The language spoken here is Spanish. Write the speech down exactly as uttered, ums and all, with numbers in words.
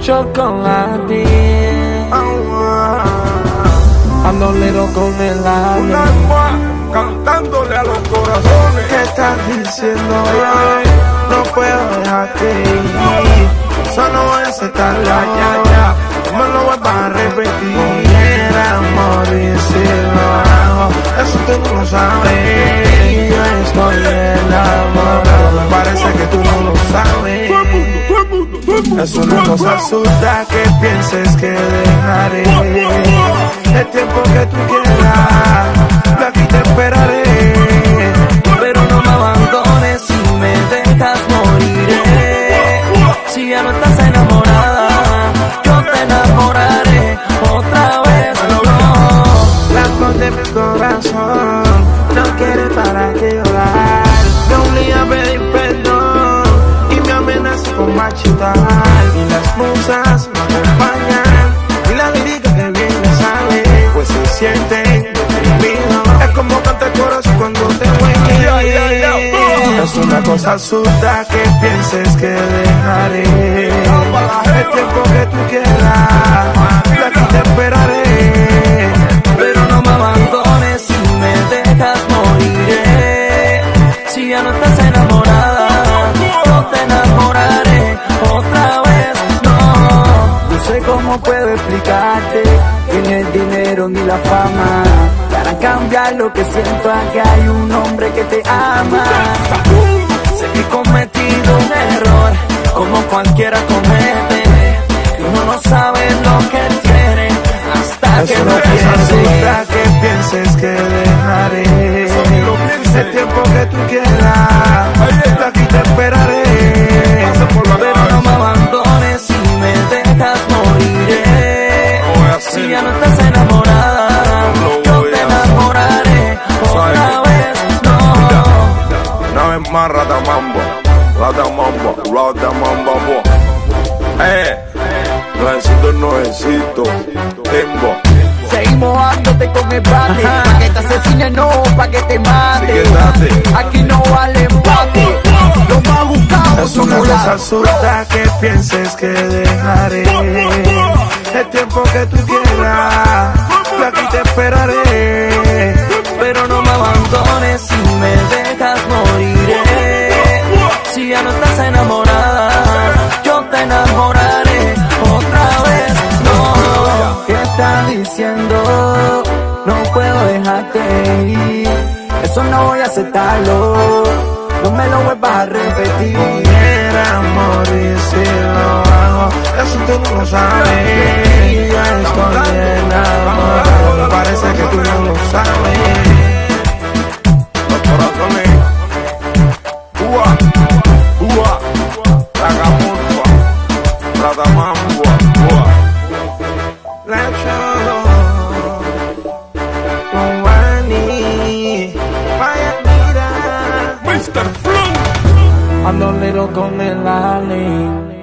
chocolate. Ando little con el alma. Un alma cantándole a los corazones. ¿Qué estás diciendo? No puedo dejarte ir. Solo voy a aceptarlo. Ya, ya. No me lo vuelvas a repetir. Era morir si lo hago. Eso tú no lo sabes. Yo estoy enamorado. Parece que tú no lo sabes. Es una cosa absurda que pienses que dejaré el tiempo que tú quieras. Yo aquí te esperaré. Pero no me abandones, si me dejas moriré. Si ya no estás enamorada, yo te enamoraré otra vez. No, la voz de mi corazón no quiere parar de llorar. Me obliga a pedir perdón y me amenaza con machitar. Y las musas me acompañan y la lírica que bien le sale, pues se siente deprimido. Es como canta el corazón cuando te voy. Es una cosa absurda que pienses que dejaré el tiempo que tú quieras. Yo aquí te esperaré. Pero no me abandones, si me dejas moriré. Si ya no estás enamorada, yo te enamoraré otra vez. No, no sé cómo puedo explicarte que ni el dinero ni la fama te harán cambiar lo que siento, a que hay un hombre que te ama. Sé que he cometido un error, como cualquiera comete, que uno no sabe lo que tiene hasta que lo piense. Que pienses que dejaré el tiempo que tú quieras. Yo aquí te esperaré. Pero no me abandones, si me dejas moriré. Si ya no estás enamorada, yo te enamoraré otra vez. No, una vez más, Ratamambo, Ratamambo, Ratamambo, eh, nuevecito, nuevecito, tengo. seguimos dándote con el bate, pa' que te asesine, no, pa' que te mate. Aquí no vale empate, lo más buscado es una cosa absurda que pienses que dejaré el tiempo que tú quieras. Yo aquí te esperaré. Pero no me abandones, si me dejas moriré. Si ya no estás enamorada, yo te enamoraré otra vez. No, ¿qué estás diciendo? No puedo dejarte ir. Eso no voy a aceptarlo. No me lo vuelvas a repetir. Era morir si lo hago. Eso tú no lo sabes. Yo estoy enamorado. Parece que tú no lo sabes. Los corazones, ua, ua, Ragamurfa, Ratamambo, ua. La show, Giovanni, vaya mira, mister Flunk. ando little con el Ali.